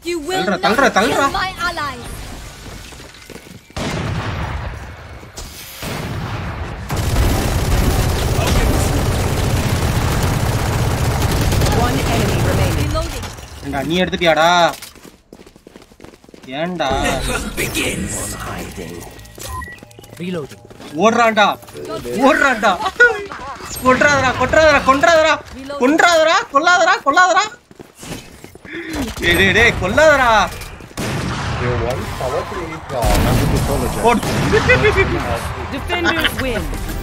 You will Talra, not talra, talra. kill my allies. One enemy remaining. Reloading. ஏண்டா நீ எடுத்துட்டியாடா ஏண்டா Reloading. ஓடுறான்டா ஓடுறான்டா கொன்றாதடா கொன்றாதடா கொன்றாதடா கொன்றாதடா கொல்லாதடா கொல்லாதடா டேய் டேய் டேய் கொல்லாதடா Tier 1 power 3 போடு Defenders win.